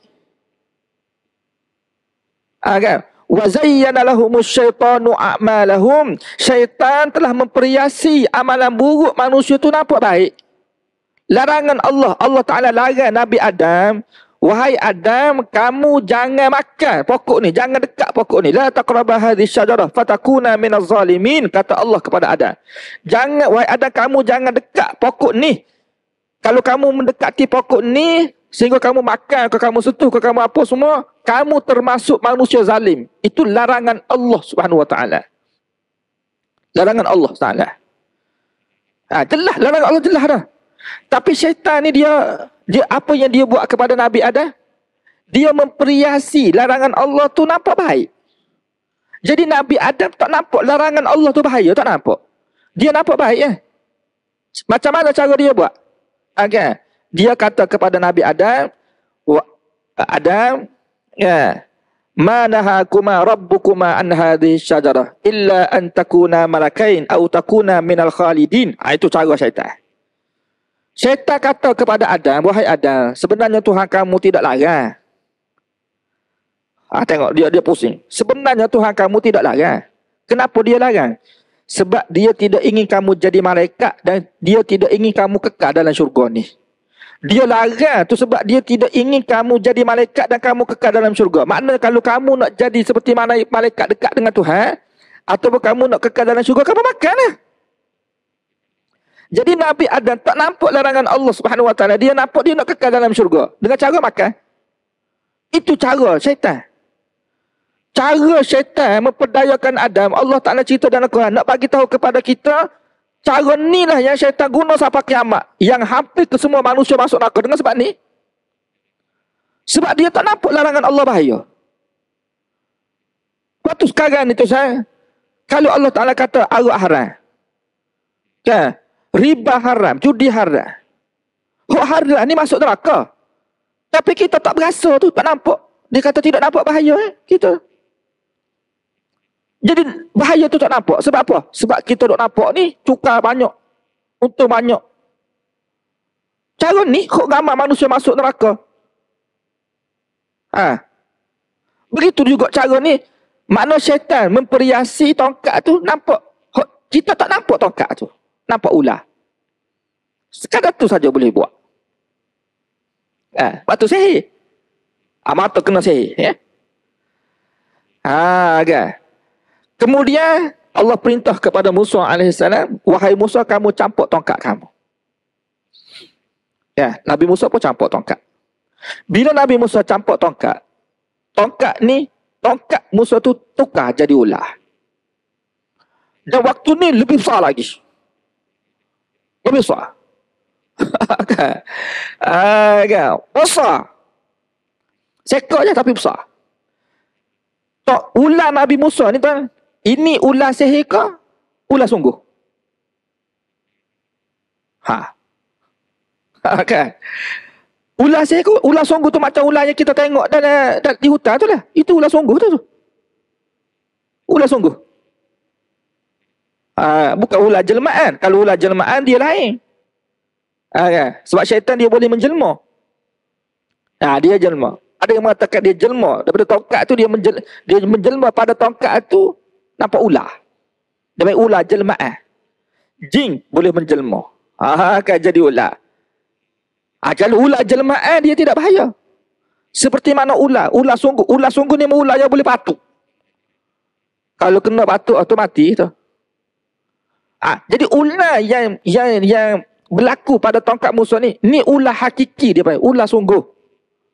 Kan? Wa zayyana lahumus syaitanu a'malahum. Syaitan telah memperiasi amalan buruk manusia tu nampak baik. Larangan Allah, Allah Taala larang Nabi Adam, wahai Adam, kamu jangan makan pokok ni, jangan dekat pokok ni. La taqraba hadhihi syajarah fatakuna minaz zalimin, kata Allah kepada Adam. Jangan, wahai Adam, kamu jangan dekat pokok ni. Kalau kamu mendekati pokok ni sehingga kamu makan, kalau kamu sentuh, kalau kamu apa semua, kamu termasuk manusia zalim. Itu larangan Allah Subhanahu Wa Taala. Larangan Allah Taala. Jelas larangan Allah, jelas dah. Tapi syaitan ni dia apa yang dia buat kepada Nabi Adam? Dia memperiasi larangan Allah tu nampak baik. Jadi Nabi Adam tak nampak larangan Allah tu bahaya, tak nampak. Dia nampak baik ya. Macam mana cara dia buat? Okay. Dia kata kepada Nabi Adam, Adam, ya, ma nahakuma rabbukuma an hadhihi syajarah illa an takuna malakain aw takuna minal khalidin. Itu cara syaitan. Syaitan kata kepada Adam, wahai Adam, sebenarnya Tuhan kamu tidak larang. Tengok dia pusing. Sebenarnya Tuhan kamu tidak larang. Kenapa dia larang? Sebab dia tidak ingin kamu jadi malaikat dan dia tidak ingin kamu kekal dalam syurga ni. Dia larang tu sebab dia tidak ingin kamu jadi malaikat dan kamu kekal dalam syurga. Maknanya kalau kamu nak jadi seperti malaikat dekat dengan Tuhan, ataupun kamu nak kekal dalam syurga, kamu makan lah. Jadi Nabi Adam tak nampak larangan Allah Subhanahu Wa Taala. Dia nampak dia nak kekal dalam syurga. Dengan cara makan. Itu cara syaitan. Cara syaitan memperdayakan Adam. Allah Ta'ala cerita dalam Quran. Nak bagi tahu kepada kita, cara ni lah yang syaitan guna sampai kiamat. Yang hampir ke semua manusia masuk neraka. Dengan sebab ni. Sebab dia tak nampak larangan Allah bahaya. Lepas tu sekarang ni tu saya, kalau Allah Ta'ala kata arak haram. Kan? Riba haram. Judi haram. Hak haram ni masuk neraka. Tapi kita tak berasa tu. Tak nampak. Dia kata tidak nampak bahaya kita. Jadi bahaya tu tak nampak. Sebab apa? Sebab kita duk nampak ni cukai banyak. Untung banyak. Cara ni kok ramai manusia masuk neraka. Begitu juga cara ni. Makna syaitan memperiasi tongkat tu nampak. Kita tak nampak tongkat tu. Nampak ular. Sekadar tu saja boleh buat. Lepas tu sihir. Mata kena sihir. Ya? Kan? Kemudian Allah perintah kepada Musa AS, wahai Musa, kamu campur tongkat kamu. Ya, Nabi Musa pun campur tongkat. Bila Nabi Musa campur tongkat, tongkat Musa tu tukar jadi ular. Dan waktu ni lebih besar lagi. Lebih besar. Kan? Besar. Sekor je tapi besar. Ular Nabi Musa ni tuan, ini ular sihir ke? Ular sungguh? Kan? Ular sihir ke? Ular sungguh tu macam ular yang kita tengok di hutan tu lah. Itu ular sungguh tu. Ular sungguh. Bukan ular jelmaan. Kalau ular jelmaan dia lain. Kan? Sebab syaitan dia boleh menjelma. Dia jelma. Ada yang mengatakan dia jelma. Daripada tongkat tu dia menjelma pada tongkat tu nampak ular. Dia main ular jelmaan. Jin boleh menjelma. Kan jadi ular. Kalau ular jelmaan dia tidak bahaya. Seperti mana ular. Ular sungguh ni ular yang boleh batuk. Kalau kena batuk tu mati tu. Jadi ular yang berlaku pada tongkat Musa ni ular hakiki dia panggil. Ular sungguh.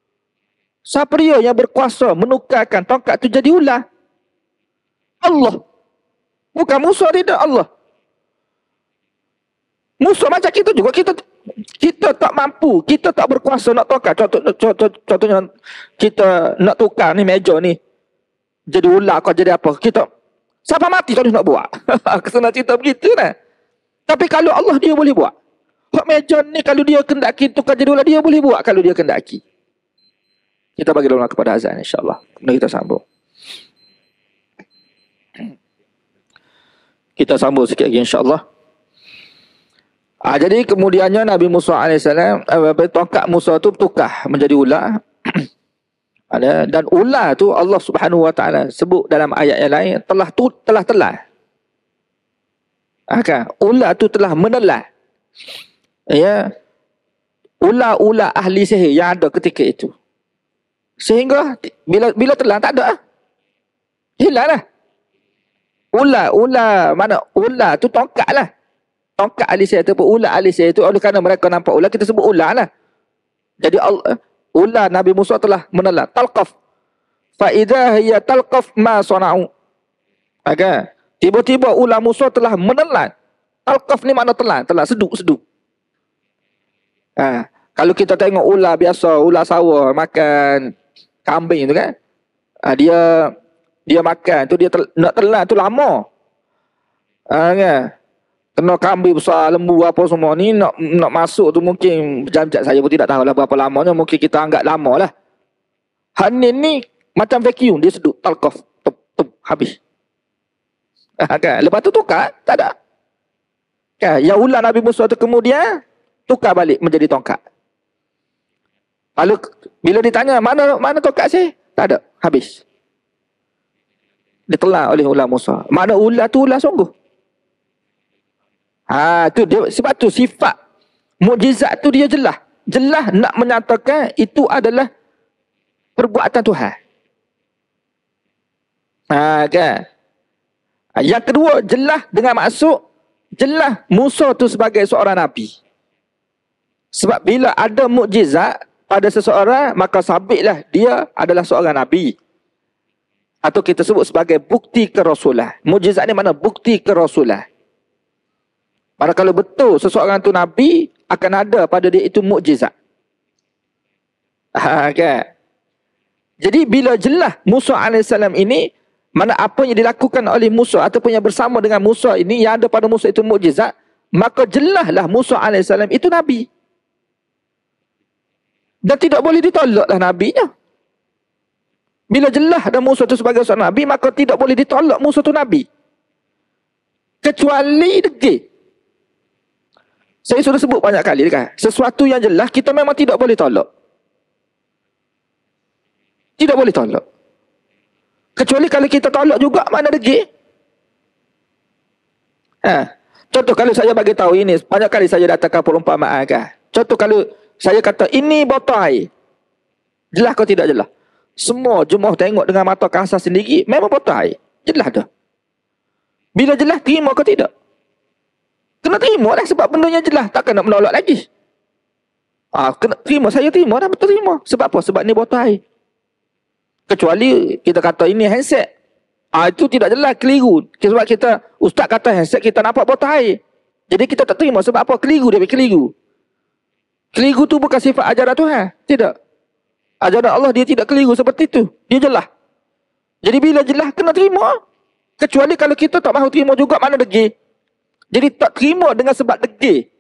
Siapa dia yang berkuasa menukarkan tongkat tu jadi ular? Allah. Bukan Musa, tidak, Allah. Musa macam kita juga. Kita tak mampu. Kita tak berkuasa nak tukar. Contohnya kita nak tukar ni meja ni jadi ular kau jadi apa. Siapa mati tak nak buat. Senang cerita begitu lah. Tapi kalau Allah, dia boleh buat. Hak meja ni kalau dia kendaki tukar jadi ular, dia boleh buat kalau dia kendaki. Kita bagi doa kepada azan, insyaAllah. Kemudian kita sambung. Kita sambung sikit lagi, insyaAllah. Jadi kemudiannya Nabi Musa AS, tongkat Musa tu tukar menjadi ular. Dan ular tu Allah Subhanahu Wa Taala sebut dalam ayat yang lain telah telan. Kan? Ular tu telah menelan. Ya. Ular-ular ahli sihir yang ada ketika itu. Sehingga bila telan tak ada. Hilang lah. Ular mana? Ular tu tongkat lah. Tongkat ahli sihir tu, ular ahli sihir tu, oleh kerana mereka nampak ular, kita sebut ular lah. Jadi ular Nabi Musa telah menelan. Talqaf. Fa'idha hiya talqaf ma sana'u. Okay. Tiba-tiba ular Musa telah menelan. Talqaf ni makna telan. Seduk. Kalau kita tengok ular biasa, ular sawah makan kambing tu kan. Dia makan tu, dia nak telan tu lama. Kan? Kena kambing besar, lembu apa semua ni nak masuk tu mungkin berjam-jam. Saya pun tidak tahu lah berapa lamanya. Mungkin kita anggap lama lah. Hanin ni macam vacuum, dia seduk. Talqaf. Habis. Kan? Lepas tu tukar, tak ada. Kan? Yang ular Nabi Musa tu kemudian tukar balik menjadi tongkat. Lalu bila ditanya mana tongkat sih? Tak ada, habis. Ditelan oleh ular Musa. Mana ular tu ular sungguh. Tu dia, sebab tu sifat mukjizat tu dia jelas nak menyatakan itu adalah perbuatan Tuhan. Kan? Yang kedua, jelas dengan maksud jelas Musa tu sebagai seorang nabi. Sebab bila ada mukjizat pada seseorang, maka sabitlah dia adalah seorang nabi. Atau kita sebut sebagai bukti kerasulan. Mukjizat ni mana? Bukti kerasulan. Pada kalau betul seseorang tu nabi, akan ada pada dia itu mukjizat. Kan? Jadi bila jelas Musa AS ini, mana apa yang dilakukan oleh Musa ataupun yang bersama dengan Musa ini, yang ada pada Musa itu mukjizat, maka jelaslah Musa AS itu nabi. Dan tidak boleh ditolaklah nabinya. Bila jelas ada Musa itu sebagai seorang nabi, maka tidak boleh ditolak Musa itu nabi. Kecuali degil. Saya sudah sebut banyak kali kan. Sesuatu yang jelas kita memang tidak boleh tolak. Tidak boleh tolak. Kecuali kalau kita tolak juga, mana degil. Contoh kalau saya bagi tahu ini, banyak kali saya datangkan perumpamaan kan. Contoh kalau saya kata ini botol air. Jelas kau tidak jelas? Semua jemaah tengok dengan mata kasar sendiri, memang botol air. Jelas dah. Bila jelas, terima kau tidak? Kena terima lah sebab bendanya jelas. Takkan nak menolak lagi. Kena terima, saya terima dah, betul terima. Sebab apa? Sebab ni botol air. Kecuali kita kata ini handset. Itu tidak jelas, keliru. Sebab kita, ustaz kata handset, kita nampak botol air. Jadi kita tak terima. Sebab apa? Keliru dia, keliru. Keliru tu bukan sifat ajaran Tuhan. Tidak. Ajaran Allah dia tidak keliru seperti itu. Dia jelas. Jadi bila jelas, kena terima. Kecuali kalau kita tak mahu terima juga, mana degil. Jadi tak terima dengan sebab degil.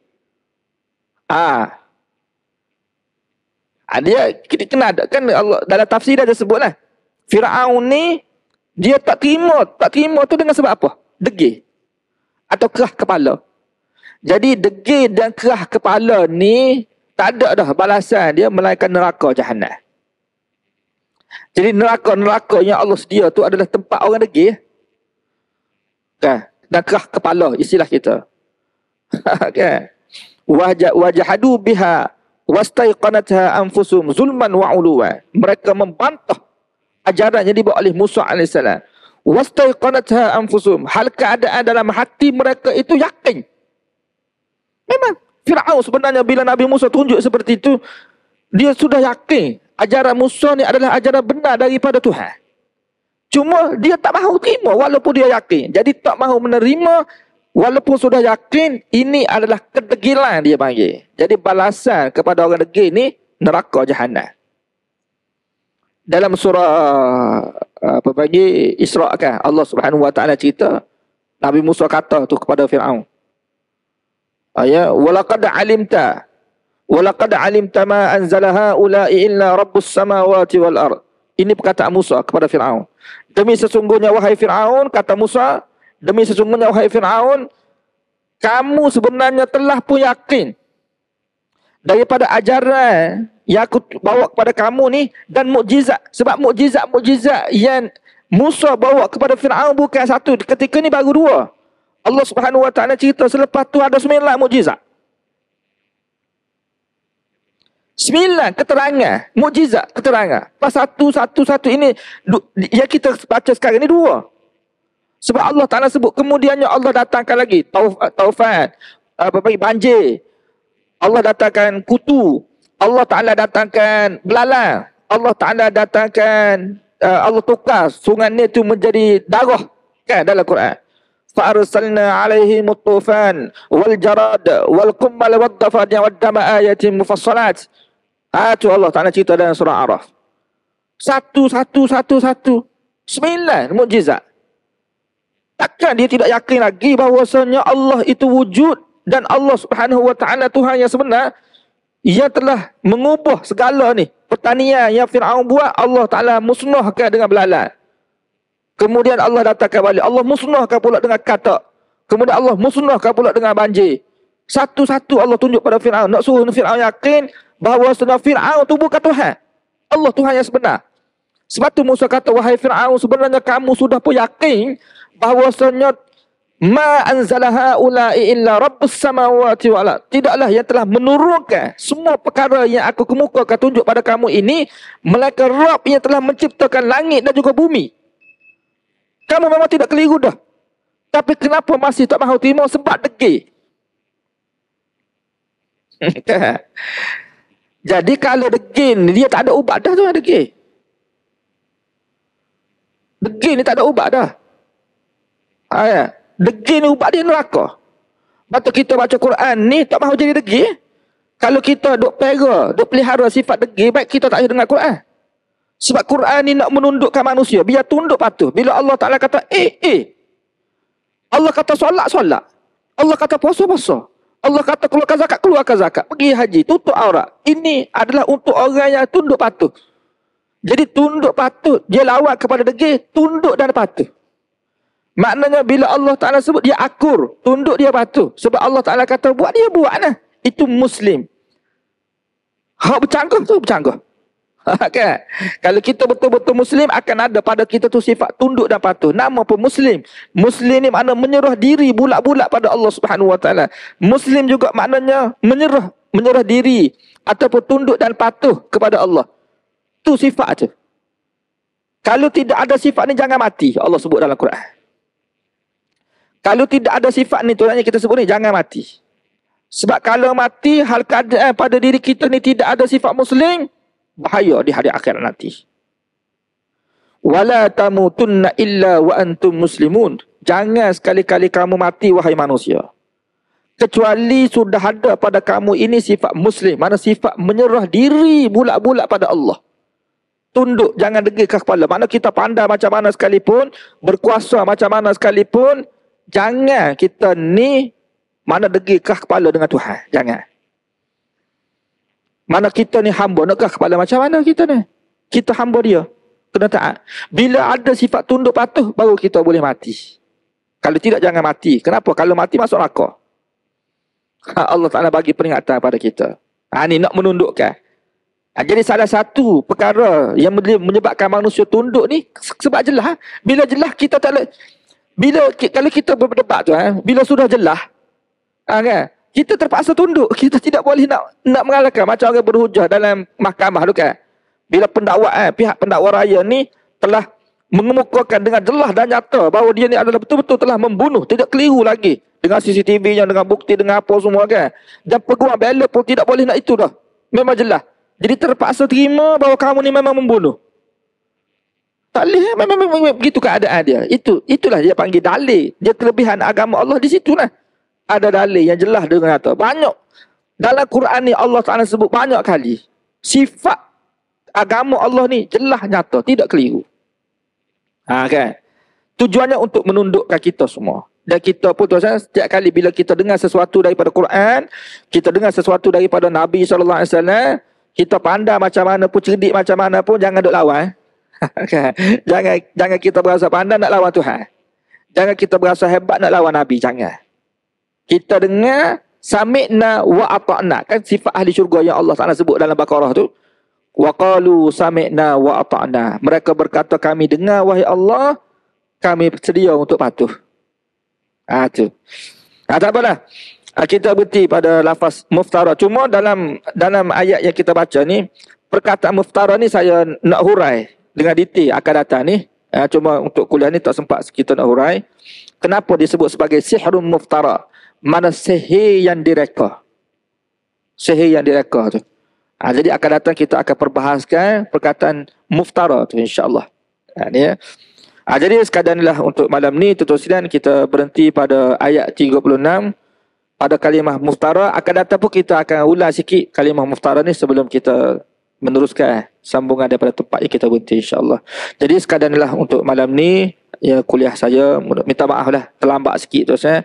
Dia kita kena ada kan, Allah dalam tafsir dia sebutlah. Firaun ni dia tak terima tu dengan sebab apa? Degil. Atau kerah kepala. Jadi degil dan kerah kepala ni tak ada dah balasan dia melainkan neraka Jahannam. Jadi neraka yang Allah sedia tu adalah tempat orang degil. Kan? Dan kerah kepala, istilah kita. Kan? Wajahadu biha wastaiqanatha anfusum zulman wa uluwa. Mereka membantah ajaran yang dibawa oleh Musa AS. Wastaiqanatha anfusum. Hal keadaan dalam hati mereka itu yakin. Memang Firaun sebenarnya bila Nabi Musa tunjuk seperti itu, dia sudah yakin ajaran Musa ni adalah ajaran benar daripada Tuhan. Cuma dia tak mahu terima walaupun dia yakin. Jadi tak mahu menerima walaupun sudah yakin. Ini adalah kedegilan dia panggil. Jadi balasan kepada orang degil ni neraka Jahannam. Dalam surah apa panggil Isra kan, Allah Subhanahu wa taala cerita Nabi Musa kata tu kepada Firaun. Ya, walaqad alimta ma anzala haula'i illa rabbus samawati wal ard. Ini perkataan Musa kepada Firaun. Demi sesungguhnya wahai Firaun, kata Musa, demi sesungguhnya wahai Firaun, kamu sebenarnya telah pun yakin daripada ajaran yang aku bawa kepada kamu ni dan mukjizat. Sebab mukjizat yang Musa bawa kepada Firaun bukan satu, ketika ni baru dua. Allah Subhanahu wa taala cerita selepas tu ada 9 mukjizat. 9 keterangan, mukjizat keterangan. Pas satu ini yang kita baca sekarang ni 2. Sebab Allah Taala sebut kemudiannya Allah datangkan lagi taufan, banjir. Allah datangkan kutu. Allah Taala datangkan belalang. Allah Taala datangkan Allah tukar sungai ni tu menjadi darah kan dalam Quran. Fa arsalna alaihim at-tufan wal jarad wal qummal wad dafadi'a wad dama ayatin mufassalat. Tu Allah Taala cerita dalam surah Araf. Satu. 9 mukjizat. Takkan dia tidak yakin lagi bahawasanya Allah itu wujud dan Allah Subhanahu wa taala Tuhan yang sebenar yang telah mengubah segala ni. Pertanian yang Firaun buat Allah Taala musnahkan dengan belalang. Kemudian Allah datangkan balik. Allah musnahkan pula dengan katak. Kemudian Allah musnahkan pula dengan banjir. Satu-satu Allah tunjuk pada Firaun. Nak suruh Firaun yakin bahawa sebenarnya Firaun tu bukan Tuhan. Allah Tuhan yang sebenar. Sebab tu Musa kata, wahai Firaun, sebenarnya kamu sudah pun yakin bahawasanya ma anzala haula'i illa rabbus samawati wal ard. Tidaklah yang telah menurunkan semua perkara yang aku kemukakan tunjuk pada kamu ini melainkan Rabb yang telah menciptakan langit dan juga bumi. Kamu memang tidak keliru dah. Tapi kenapa masih tak mahu terima? Sebab degil. Jadi kalau degil ni dia tak ada ubat dah tu, degil. Degil ni tak ada ubat dah. Degil ni ubat dia neraka. Lepas kita baca Quran ni tak mahu jadi degil. Kalau kita duk pelihara sifat degil, baik kita tak payah dengar Quran. Sebab Quran ni nak menundukkan manusia, biar tunduk patuh. Bila Allah Ta'ala kata Allah kata solat. Allah kata puasa. Allah kata keluarkan zakat. Pergi haji, tutup aurat. Ini adalah untuk orang yang tunduk patuh. Jadi tunduk patuh, dia lawan kepada degil, tunduk dan patuh. Maknanya bila Allah Ta'ala sebut dia akur, tunduk dia patuh. Sebab Allah Ta'ala kata buat dia buat lah. Itu Muslim. Hak bercanggah tu bercanggah. Kan? Kalau kita betul-betul Muslim, akan ada pada kita tu sifat tunduk dan patuh. Nama pun Muslim. Muslim ni makna menyerah diri bulat-bulat pada Allah Subhanahu Wa Taala. Muslim juga maknanya menyerah diri ataupun tunduk dan patuh kepada Allah. Tu sifat tu. Kalau tidak ada sifat ni jangan mati. Allah sebut dalam Quran. Kalau tidak ada sifat ni, tu yang kita sebut ni, jangan mati. Sebab kalau mati, hal keadaan pada diri kita ni tidak ada sifat Muslim, bahaya di hari akhirat nanti. Wala tamutunna illa wa antum muslimun. Jangan sekali-kali kamu mati, wahai manusia, kecuali sudah ada pada kamu ini sifat Muslim. Mana sifat menyerah diri bulat-bulat pada Allah. Tunduk, jangan degilkan kepala. Mana kita pandai macam mana sekalipun, berkuasa macam mana sekalipun, jangan kita ni mana degilkan kepala dengan Tuhan. Jangan. Mana kita ni hamba, nakkah kepala macam mana kita ni? Kita hamba dia. Kena taat. Bila ada sifat tunduk patuh, baru kita boleh mati. Kalau tidak, jangan mati. Kenapa? Kalau mati, masuk neraka. Allah Ta'ala bagi peringatan pada kita. Ni nak menundukkan. Jadi salah satu perkara yang menyebabkan manusia tunduk ni, sebab jelas. Bila jelas, kita tak boleh. Kalau kita berdebat tu, bila sudah jelas, kan? Kita terpaksa tunduk. Kita tidak boleh nak mengalahkan. Macam orang berhujah dalam mahkamah tu kan. Bila pihak pendakwa raya ni telah mengemukakan dengan jelas dan nyata bahawa dia ni adalah betul-betul telah membunuh. Tidak keliru lagi. Dengan CCTV-nya, dengan bukti, dengan apa semua kan. Dan peguam bela pun tidak boleh nak itu dah. Memang jelas. Jadi terpaksa terima bahawa kamu ni memang membunuh. Tak boleh, memang begitu keadaan dia. Itulah dia panggil dalil. Dia kelebihan agama Allah di situlah. Ada dalil yang jelas dengan nyata. Banyak. Dalam Quran ni Allah Ta'ala sebut banyak kali. Sifat agama Allah ni jelas nyata. Tidak keliru. Kan? Tujuannya untuk menundukkan kita semua. Dan kita pun tuan-tuan, setiap kali bila kita dengar sesuatu daripada Quran, kita dengar sesuatu daripada Nabi SAW, kita pandai macam mana pun, cerdik macam mana pun, jangan duk lawan. jangan kita berasa pandai nak lawan Tuhan. Jangan kita berasa hebat nak lawan Nabi. Jangan. Kita dengar sami'na wa ata'na. Kan sifat ahli syurga yang Allah Ta'ala sebut dalam Baqarah tu. Wa qalu sami'na wa ata'na. Mereka berkata, kami dengar wahai Allah, kami sedia untuk patuh. Tu. Tak apalah. Kita berhenti pada lafaz muftara. Cuma dalam ayat yang kita baca ni, perkataan muftara ni saya nak hurai dengan detail akan datang ni. Cuma untuk kuliah ni tak sempat kita nak hurai. Kenapa disebut sebagai sihrun muftara? Mana sihir yang direka. Sihir yang direka tu. Jadi akan datang kita akan perbahaskan perkataan muftara tu insya-Allah. Ni ya. Jadi sekadar inilah untuk malam ni tuan-tuan kita berhenti pada ayat 36 pada kalimah muftara. Akan datang pun kita akan ulang sikit kalimah muftara ni sebelum kita meneruskan sambungan daripada tempat yang kita berhenti insya-Allah. Jadi sekadar inilah untuk malam ni ya kuliah saya. Minta maaf lah terlambat sikit tuan-tuan.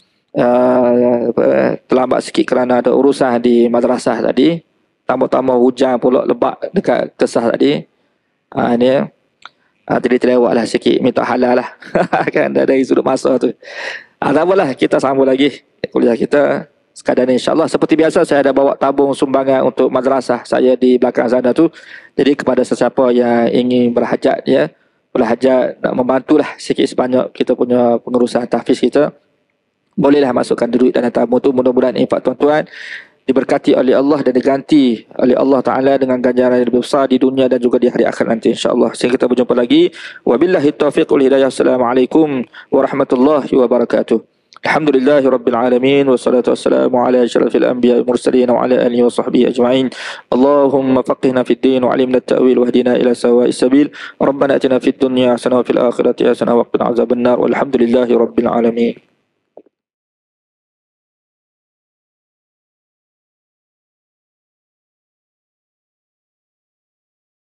Terlambat sikit kerana ada urusan di madrasah tadi. Tambah-tambah hujan pula lebat dekat Kesah tadi. Ni jadi terlewat lah sikit. Minta halal lah. Kan dari sudut masa tu. Tak apalah, kita sambung lagi kuliah kita. Sekadar ni insyaAllah. Seperti biasa saya ada bawa tabung sumbangan untuk madrasah saya di belakang sana tu. Jadi kepada sesiapa yang ingin berhajat ya, berhajat nak membantulah sikit sebanyak kita punya pengurusan tahfiz kita, bolehlah masukkan duit dalam tabung tu. Mudah-mudahan infak tuan-tuan diberkati oleh Allah dan diganti oleh Allah Ta'ala dengan ganjaran yang lebih besar di dunia dan juga di hari akhir nanti insyaAllah. Sehingga kita berjumpa lagi. Wabillahi taufiq wal hidayah. Assalamualaikum warahmatullahi wabarakatuh. Alhamdulillahi Rabbil Alamin. Wassalatu wassalamu ala asyrafil anbiya mursalin wa ala alihi wa sahbihi ajma'in. Allahumma faqihna fid din wa alimna at-ta'wil wahdina ila sawa'is sabil. Rabbana atina fid dunya hasanah wa fil akhirati hasanah wa qina azabannar. Walhamdulillahi Rabbil Alamin.